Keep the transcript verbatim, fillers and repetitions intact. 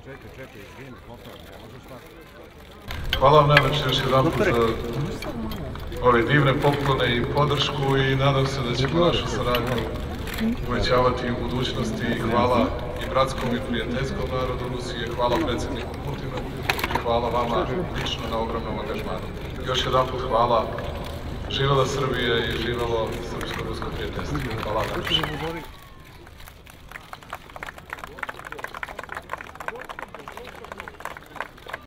Hvala vam najlepše još jedan put za ove divne poklone i podršku i nadam se da ćemo našu saradnju uvećavati u budućnosti. Hvala i bratskom i prijateljskom narodu Rusije, hvala predsjedniku Putinu i hvala vama lično na ogromnom angažmanu. Još jedan put hvala, živela Srbija i živelo srpsko-rusko prijateljstvo. Hvala najlepše.